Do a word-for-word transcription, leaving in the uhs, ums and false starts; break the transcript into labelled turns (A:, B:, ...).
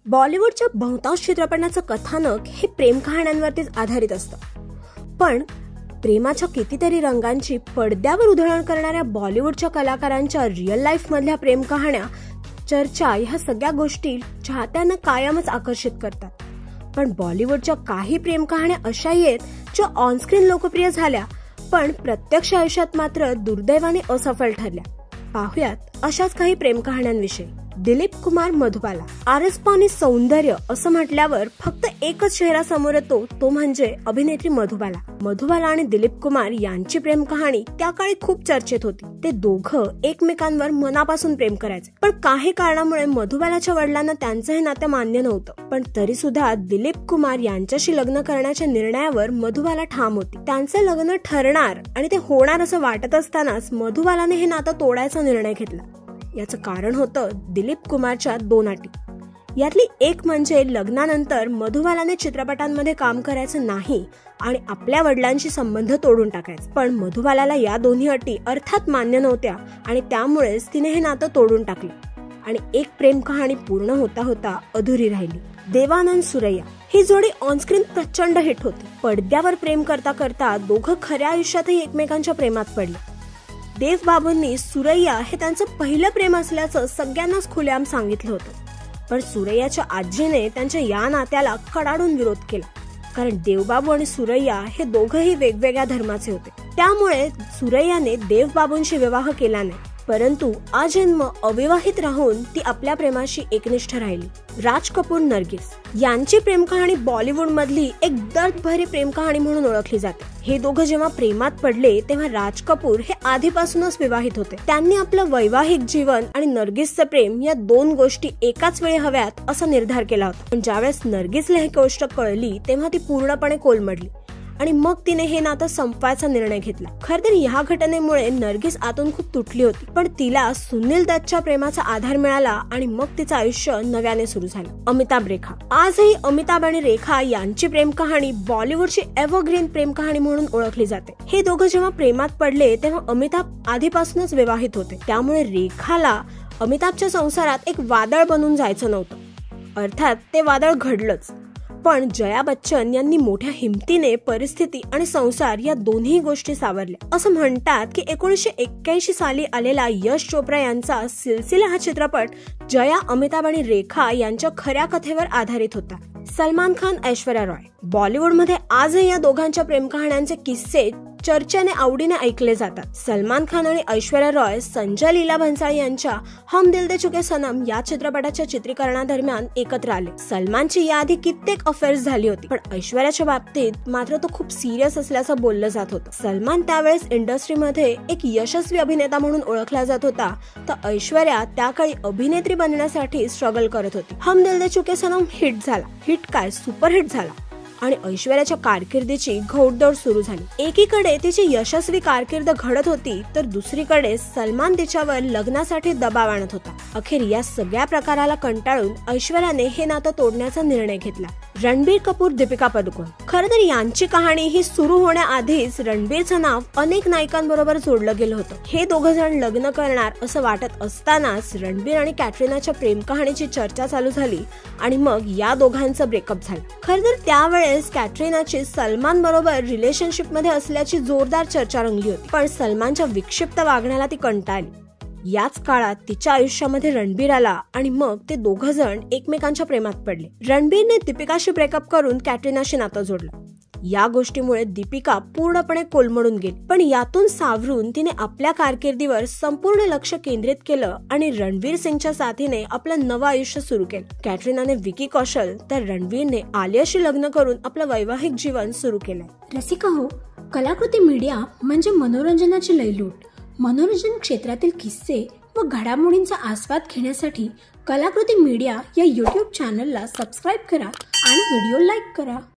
A: बॉलिवूडच्या बहुतांश चित्रपटांचं कथानक हे प्रेम कहाण्यांवरतीच आधारित असतं. पण प्रेमाच्या कितीतरी रंगांची पडद्यावर उधळण करणाऱ्या बॉलिवूडच्या कलाकारांच्या रिअल लाईफ मधल्या प्रेम कहाण्या, चर्चा ह्या सगळ्या गोष्टी चाहत्यांना कायमच आकर्षित करतात. पण बॉलिवूडच्या काही प्रेम कहाण्या अशाही आहेत ज्या ऑनस्क्रीन लोकप्रिय झाल्या पण प्रत्यक्ष आयुष्यात मात्र दुर्दैवाने असफल ठरल्या. पाहुयात अशाच काही प्रेम कहाण्यांविषयी. दिलीप कुमार मधुबाला. आरसपानी सौंदर्य असं म्हटल्यावर फक्त एकच चेहरा समोर येतो, तो म्हणजे अभिनेत्री मधुबाला. मधुबाला आणि दिलीप कुमार यांची प्रेम कहाणी त्या काळी खूप चर्चेत होती. ते दोघं एकमेकांवर मनापासून प्रेम करायचे, पण काही कारणामुळे मधुबालाच्या वडिलांना त्यांचं हे नातं मान्य नव्हतं. पण तरी सुद्धा दिलीप कुमार यांच्याशी लग्न करण्याच्या निर्णयावर मधुबाला ठाम होती. त्यांचं लग्न ठरणार आणि ते होणार असं वाटत असतानाच मधुबालाने हे नातं तोडायचा निर्णय घेतला. याचं कारण होतं दिलीप कुमारच्या दोन अटी. यातली एक म्हणजे लग्नानंतर मधुबालाने चित्रपटांमध्ये काम करायचं नाही आणि आपल्या वडिलांशी संबंध तोडून टाकायचे. पण मधुबालाला या दोन्ही अटी अर्थात मान्य नव्हत्या आणि त्यामुळेच तिने हे नातं तोडून टाकले आणि एक प्रेम कहाणी पूर्ण होता होता अधुरी राहिली. देवानंद सुरैया ही जोडी ऑनस्क्रीन प्रचंड हिट होती. पडद्यावर प्रेम करता करता दोघं खऱ्या आयुष्यातही एकमेकांच्या प्रेमात पडले. देव बाबूंनी सुरैया हे त्यांचं पहिलं प्रेम असल्याचं सगळ्यांनाच खुलेआम सांगितलं होतं. पण सुरैयाच्या आजीने त्यांच्या या नात्याला कडाडून विरोध केला, कारण देवबाबू आणि सुरैया हे दोघंही वेगवेगळ्या धर्माचे होते. त्यामुळे सुरैयाने देवबाबूंशी विवाह केला नाही, परंतु आजन्म अविवाहित राहून ती आपल्या प्रेमाशी एकनिष्ठ राहिली. राज कपूर नर्गिस यांची प्रेम कहाणी बॉलिवूड मधली एक दर्दभरी प्रेम कहाणी म्हणून ओळखली जाते. हे दोघं जेव्हा प्रेमात पडले तेव्हा राज कपूर हे आधीपासूनच विवाहित होते. त्यांनी आपलं वैवाहिक जीवन आणि नर्गिसचं प्रेम या दोन गोष्टी एकाच वेळी हव्यात असा निर्धार केला होता. पण ज्यावेळेस नर्गिसला ही गोष्ट कळली तेव्हा ती पूर्णपणे कोलमडली आणि मग तिने हे नातं संपवायचा निर्णय घेतला. खरं तर ह्या घटनेमुळे नर्गिस आतून खूप तुटली होती, पण तिला सुनील दत्तच्या प्रेमाचा आधार मिळाला आणि मग तिचं आयुष्य नव्याने सुरू झालं. अमिताभ रेखा. आजही अमिताभ आणि रेखा यांची प्रेम कहाणी बॉलिवूडची एव्हरग्रीन प्रेम कहाणी म्हणून ओळखली जाते. हे दोघं जेव्हा प्रेमात पडले तेव्हा अमिताभ आधीपासूनच विवाहित होते, त्यामुळे रेखाला अमिताभच्या संसारात एक वादळ बनून जायचं नव्हतं. अर्थात ते वादळ घडलंच, पण जया बच्चन यांनी मोठ्या हिमतीने परिस्थिती आणि संसार या दोन्ही गोष्टी सावरल्या. असं म्हणतात की एकोणीसशे एक्क्याऐंशी साली आलेला यश चोप्रा यांचा सिलसिला हा चित्रपट जया, अमिताभ आणि रेखा यांच्या खऱ्या कथेवर आधारित होता. सलमान खान, ऐश्वर्या रॉय. बॉलिवूडमध्ये आजही या दोघांच्या प्रेम कहाण्यांचे किस्से चर्चेने आवडीने ऐकले जातात. सलमान खान आणि ऐश्वर्या रॉय संजय लीला भंसाळी यांच्या हम दिल दे चुके सनम या चित्रपटाच्या चित्रीकरणादरम्यान एकत्र आले. सलमानची याआधी कित्येक अफेअर्स झाली होती, पण ऐश्वर्याच्या बाबतीत मात्र तो खूप सिरियस असल्याचं बोललं जात होतं. सलमान त्यावेळेस इंडस्ट्रीमध्ये एक यशस्वी अभिनेता म्हणून ओळखला जात होता, तर ऐश्वर्या त्या काळी अभिनेत्री बनण्यासाठी स्ट्रगल करत होती. हम दिल दे चुके सनम हिट झाला. हिट काय, सुपरहिट झाला आणि ऐश्वर्याच्या कारकिर्दीची घोडदौड सुरू झाली. एकीकडे तिची यशस्वी कारकीर्द घडत होती, तर दुसरीकडे सलमान तिच्यावर लग्नासाठी दबाव आणत होता. अखेर या सगळ्या प्रकाराला कंटाळून ऐश्वर्याने हे नातं तोडण्याचा निर्णय घेतला. रणबीर कपूर, दीपिका पदुकोण. खरं तर यांची कहाणी ही सुरू होण्याआधीच रणबीरचं नाव अनेक नायिकांबरोबर जोडलं गेलं होतं. हे दोघं जण लग्न करणार असं वाटत असतानाच रणबीर आणि कॅटरीनाच्या प्रेम कहाणीची चर्चा चालू झाली आणि मग या दोघांचं ब्रेकअप झालं. खरं तर त्यावेळेस कॅटरीनाची सलमान बरोबर रिलेशनशिप मध्ये असल्याची जोरदार चर्चा रंगली होती, पण सलमानच्या विक्षिप्त वागण्याला ती कंटाळली. याच काळात तिच्या आयुष्यामध्ये रणबीर आला आणि मग ते दोघं जण एकमेकांच्या प्रेमात पडले. रणबीरने दीपिकाशी ब्रेकअप करून कॅटरीनाशी नातं जोडलं. या गोष्टीमुळे दीपिका पूर्णपणे कोलमडून गेली, पण यातून सावरून तिने आपल्या कारकिर्दीवर संपूर्ण लक्ष केंद्रित केलं आणि रणवीर सिंगच्या साथीने आपलं नवं आयुष्य सुरू केलं. कॅटरीनाने विकी कौशल तर रणवीरने आलियाशी लग्न करून आपलं वैवाहिक जीवन सुरू केलंय.
B: रसिका हो, कलाकृती मीडिया म्हणजे मनोरंजनाची लयलूट. मनोरंजन क्षेत्रातील किस्से व घडामोडींचा आस्वाद घेण्यासाठी कलाकृती मीडिया या यूट्यूब चॅनलला सबस्क्राईब करा आणि व्हिडिओ लाईक करा.